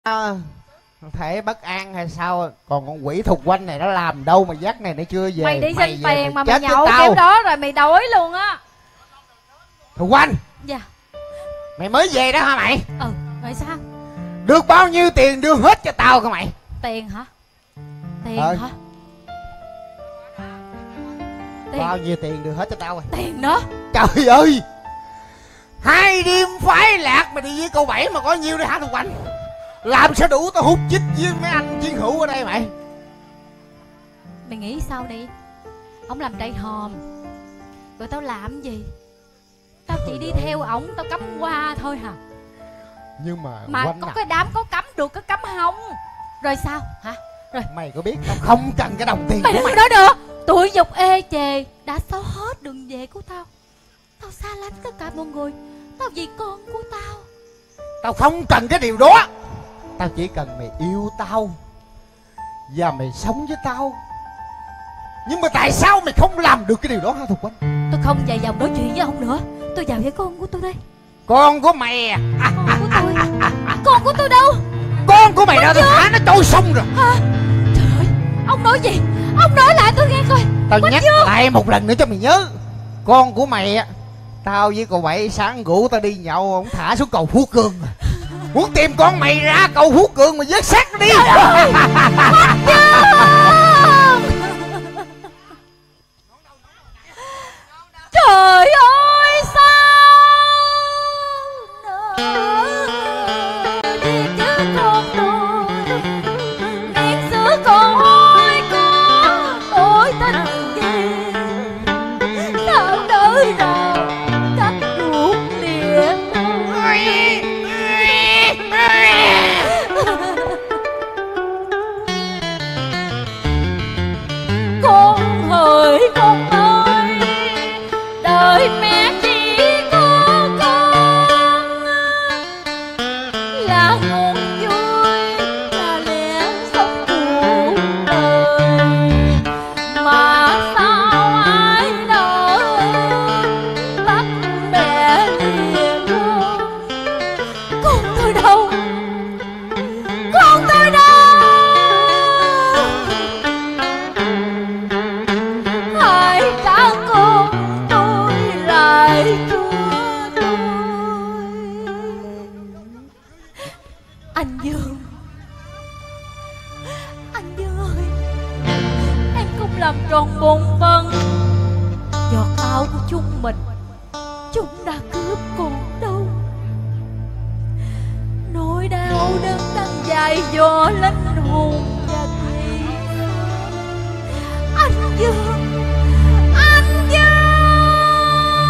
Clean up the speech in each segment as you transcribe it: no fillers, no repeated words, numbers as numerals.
Thể bất an hay sao? Còn con quỷ Thục Quanh này nó làm đâu mà dắt này nó chưa về. Mày đi xin tiền mà mày chết nhậu kiểu đó rồi mày đói luôn á. Thục Quanh. Dạ. Mày mới về đó hả mày? Rồi sao? Được bao nhiêu tiền đưa hết cho tao coi mày. Tiền hả? Tiền hả? Tiền. Bao nhiêu tiền đưa hết cho tao rồi? Tiền đó. Trời ơi, 2 đêm phái lạc mà đi với cô Bảy mà có nhiêu đây hả Thục Quanh? Làm sao đủ tao hút chích với mấy anh chiến hữu ở đây mày? Mày nghĩ sao đi? Ông làm trại hòm rồi tao làm gì? Tao chỉ đi theo ổng, tao cắm qua thôi hả? Nhưng mà có cái đám có cắm được, có cắm không? Rồi sao hả? Rồi mày có biết tao không cần cái đồng tiền mày đừng nói được. Tụi dục ê chề đã xóa hết đường về của tao. Tao xa lánh tất cả mọi người. Tao vì con của tao. Tao không cần cái điều đó. Tao chỉ cần mày yêu tao và mày sống với tao. Nhưng mà tại sao mày không làm được cái điều đó hả Thục Quanh? Tôi không dài dòng nói chuyện với ông nữa. Tôi vào với con của tôi đây. Con của mày à? Con của tôi. Con của tôi đâu? Con của mày đâu? Tao thả nó trôi sông rồi. Trời ơi, ông nói gì? Ông nói lại tôi nghe coi. Tao nhắc lại một lần nữa cho mày nhớ. Con của mày á, tao với cô Bảy sáng rủ tao đi nhậu, ông thả xuống cầu Phú Cường. Muốn tìm con mày ra cầu Phú Cường mà vớt xác nó đi. Trời ơi sao đi chứ con tôi. Ngày xưa còn hôi có ôi tình gì. Sao đời nào cắt ruột lìa. Con hỡi con ơi, đời mẹ chỉ có con là nguồn vui, là lẽ sống cuộc đời. Mà sao ai nỡ bắt mẹ lìa con. Con tôi đâu? Con tôi đâu? Hãy trả con tôi lại cho tôi. Anh Dương, anh Dương ơi, em không làm tròn bổn phận. Giọt máu của chúng mình, chúng đã cướp con đâu. Nỗi đau đớn đang dày dò linh hồn và tim. Anh Dương, anh Dương.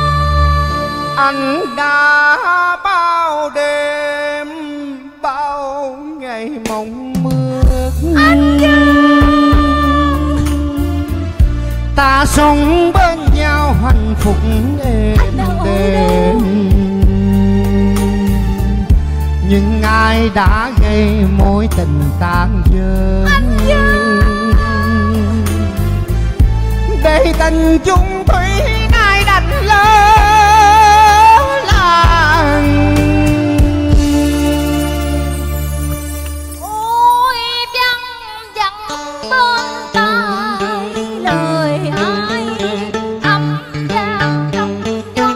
Anh đã bao đêm bao ngày mộng mơ. Anh Dương, ta sống bên nhau hạnh phúc êm đềm. Nhưng ai đã gây mối tình tan vỡ. anh Dương. Để tình chung thủy ai đành lỡ làng. Ôi văng vẳng bên tai lời ai âm vang trong gió.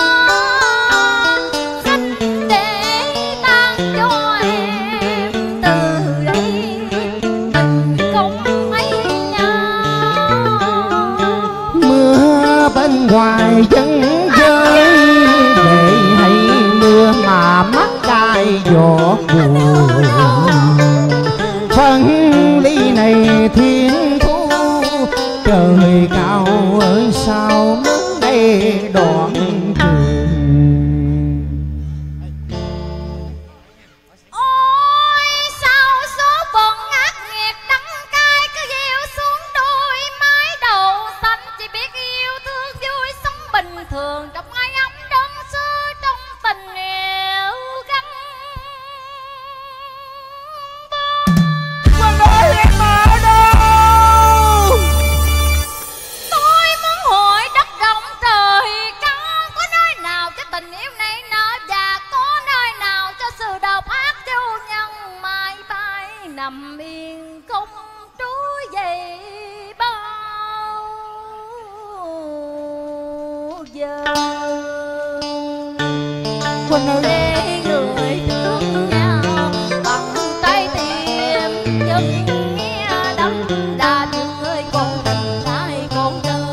Xin để tan cho em từ đây tình không ấy nhau. Mưa bay nằm yên không trối dậy bao giờ. Quỳnh ơi, Để người thương nhau bằng tay tìm chân nghe đắm đà người con tình ai con đâu.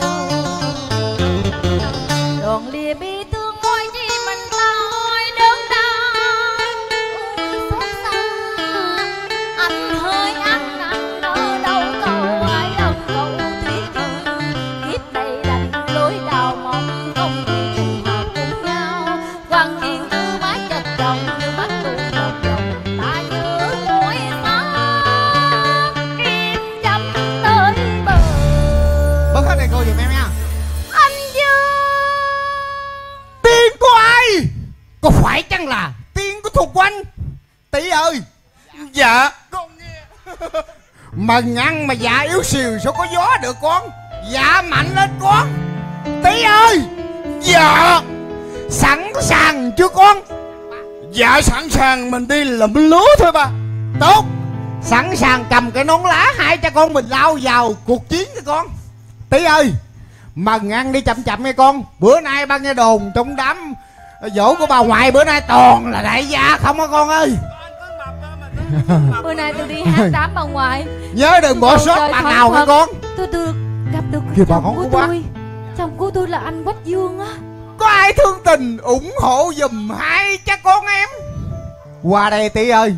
Đoạn lìa bi thương ôi chi mình ta ôi đớn đau xót xa. Anh ơi anh ở đâu cầu ai lòng cầu tuyệt vời. Kiếp này đành lối đào mong không thể trùng hợp cùng nhau. Quan niên tư mái chật chồng như bắt tụ một dòng ta nhớ môi xa kim chấm tới bờ. bớt hết này cô giùm em nha. Anh Dương, Tiền của ai? Có phải chăng là tiền của Thục Quanh? Tỷ ơi. Dạ con nghe. Mà ngăn mà dạ yếu xìu sao có gió được con? Dạ mạnh lên con. Tỷ ơi. Dạ. Sẵn sàng chưa con? Dạ sẵn sàng, mình đi lụm lúa thôi ba. Tốt. Sẵn sàng cầm cái nón lá hai cha con mình lao vào cuộc chiến với con. Tỷ ơi. Mà ngăn đi chậm chậm nghe con. Bữa nay ba nghe đồn trong đám dỗ của bà ngoại bữa nay toàn là đại gia không á con ơi. bữa nay tôi đi hát đám bà ngoại. Nhớ đừng bỏ sót bà nào nghe con. Tôi được gặp được Kìa bà chồng con của của bác. tôi. Chồng của tôi là anh Quách Dương á. Có ai thương tình ủng hộ giùm hai cha con em. Qua đây Tỷ ơi.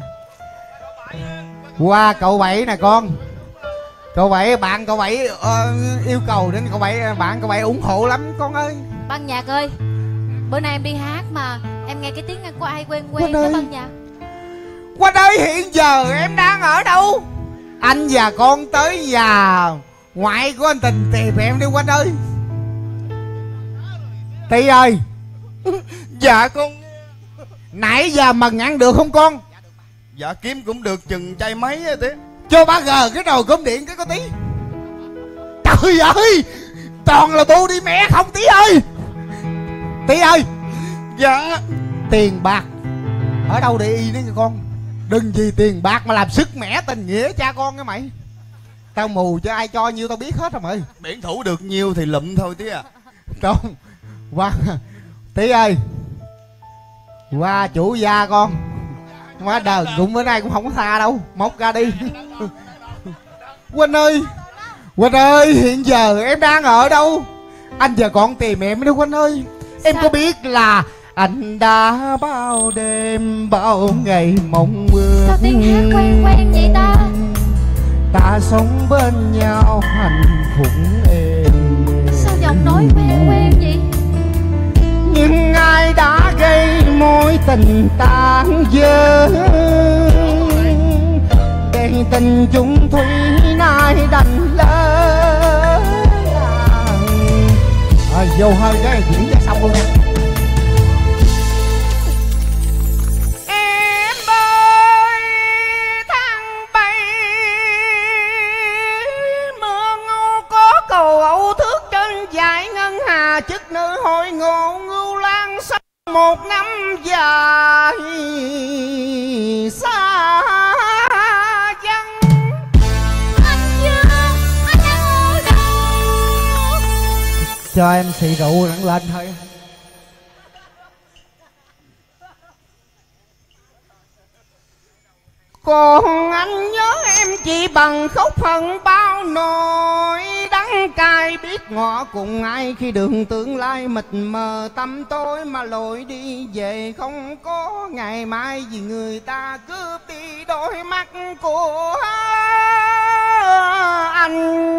Qua cậu Bảy nè con. Cậu Bảy, bạn cậu Bảy yêu cầu đến cậu Bảy, bạn cậu Bảy ủng hộ lắm con ơi. Ban nhạc ơi, bữa nay em đi hát mà em nghe cái tiếng Anh của ai quen Quỳnh quen đó ơi. ban nhạc. Qua đây hiện giờ em đang ở đâu? Anh và con tới nhà ngoại của anh Tình tìm em đi Quỳnh ơi. Tỷ ơi. Dạ con nghe. Nãy giờ mà ngăn được không con? Dạ kiếm cũng được chừng chai mấy á tí. Cho bác gờ cái nồi cơm điện cái có Tí. Trời ơi. Toàn là bu đi mẹ không Tí ơi. Tí ơi. Dạ. Tiền bạc ở đâu để y nữa nha con. Đừng vì tiền bạc mà làm sức mẻ tình nghĩa cha con cái mày. Tao mù cho ai cho nhiêu tao biết hết rồi mày. Biển thủ được nhiêu thì lụm thôi tí à. Không. Qua Tí ơi. Qua chủ gia con. Má đời cũng bữa nay cũng không có tha đâu. Móc ra đi. Quỳnh ơi. Quỳnh ơi, hiện giờ em đang ở đâu? Anh và con tìm em đi Quỳnh ơi. Em Sao? có biết là anh đã bao đêm bao ngày mộng mơ. Sao tiếng hát quen quen vậy ta? Ta sống bên nhau hạnh phúc êm. Sao giọng nói quen quen vậy? Nhưng ai đã gây mối tình tan vỡ, để tình chung thủy nay đành lỡ. Vô hơi cái diễn ra xong luôn nha. Em ơi tháng 7 mưa ngô có cầu âu thước trên dải ngân hà, chức nữ hội ngộ ngưu lan sau một năm dài xa vắng. Anh Dương, anh đang ở đâu? Cho em xì rượu đặng lên thôi. Còn anh nhớ em chỉ bằng khóc hận bao nỗi đắng cay, biết ngỏ cùng ai khi đường tương lai mịt mờ tâm tối, mà lội đi về không có ngày mai vì người ta cướp đi đôi mắt của anh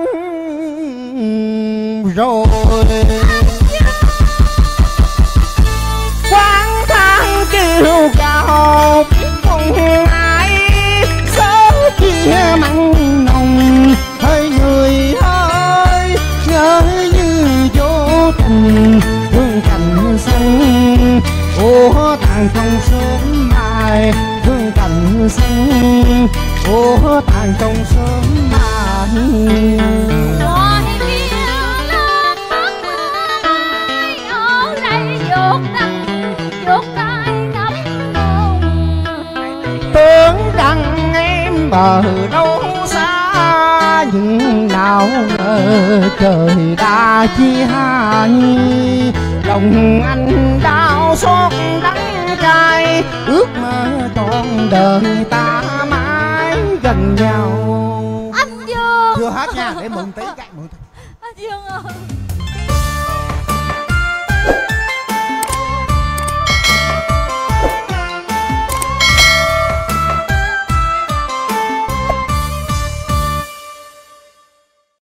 rồi. Quán thang kêu gào biết không ai sớ chia mặn nồng, hơi người ơi nhớ như vô tình thương cành xanh. Ô tàn trong sớm mai thương cành xanh, ô tàn trong sớm mai. Ngoài kia lên mắt ai ở đây dột nắng dột tay ngắm nồng. Tưởng rằng em bờ đâu xa, nhưng nào ngờ trời đã chia hai. Lòng anh đau xót đắng cay, ước mơ trọn đời ta mãi gần nhau. Anh Dương. Chưa hết nha, để mượn tí cái mượn tí. Anh Dương ơi.